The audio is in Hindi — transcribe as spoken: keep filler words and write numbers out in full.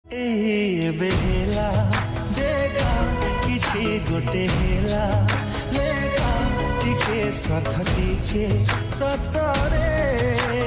ए बेला देखा किछि गोटे हेला लेखा टिके स्वार्थ टिके सतरे